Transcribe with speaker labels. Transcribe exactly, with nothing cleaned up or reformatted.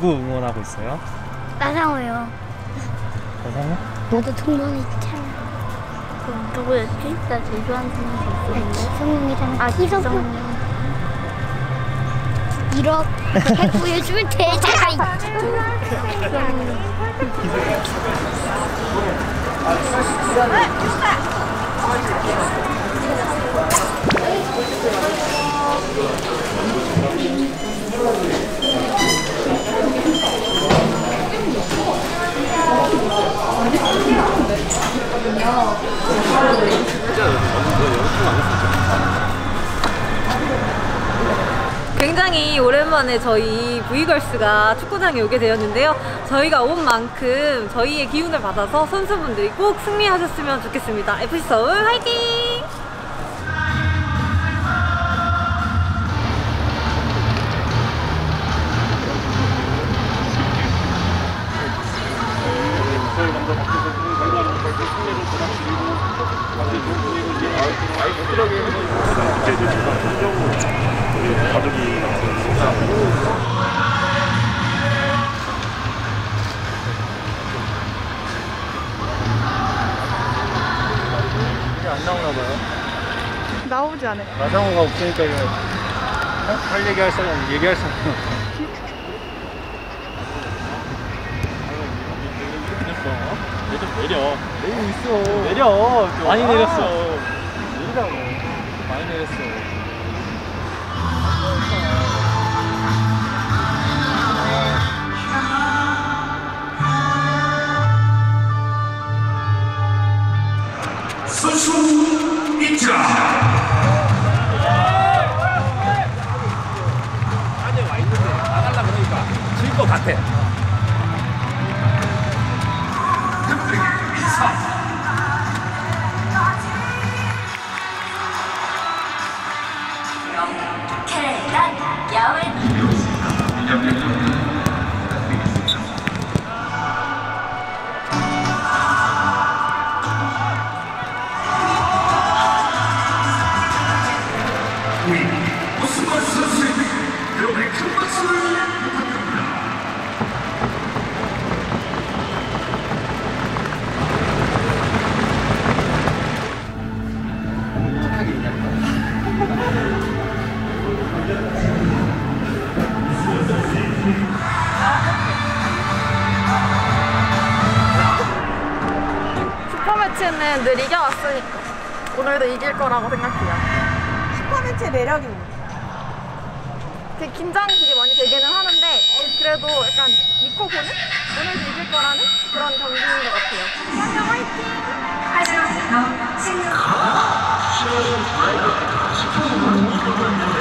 Speaker 1: 누구 응원하고 있어요?
Speaker 2: 나상호요.
Speaker 1: 나상호?
Speaker 2: 나도 동문이 있잖아.
Speaker 3: 그럼 누구였지? 나 제일 좋아하는 선수 있었는데.
Speaker 2: 기성용이랑
Speaker 3: 아,
Speaker 2: 기성용. 이렇게 보여주면 되잖아.
Speaker 4: 굉장히 오랜만에 저희 V걸스가 축구장에 오게 되었는데요. 저희가 온 만큼 저희의 기운을 받아서 선수분들이 꼭 승리하셨으면 좋겠습니다. 에프씨 서울 화이팅!
Speaker 1: 안 나오나봐요.
Speaker 3: 나오지 않을까?
Speaker 1: 나상호가 없으니까 이거 할 얘기 할 사람 얘기할 사람. 내려 내려 내리고 있어. 내려 많이 내렸어. 내리라고 많이 내렸어.
Speaker 5: 선수 입장.
Speaker 6: 안에 와 있는데 나가려고 그러니까 질 것 같아.
Speaker 5: 캐럿 야외 우리 오스만 선수에게 여러분의 큰 박수를 부탁드립니다.
Speaker 4: 슈퍼매치는 늘 이겨왔으니까 오늘도 이길 거라고 생각해요.
Speaker 3: 슈퍼매치의 매력이 뭐야?
Speaker 4: 되게 긴장이 되게 많이 되기는 하는데 그래도 약간 믿고 보는? 오늘도 이길 거라는 그런 경기인 것 같아요. 안녕 화이팅!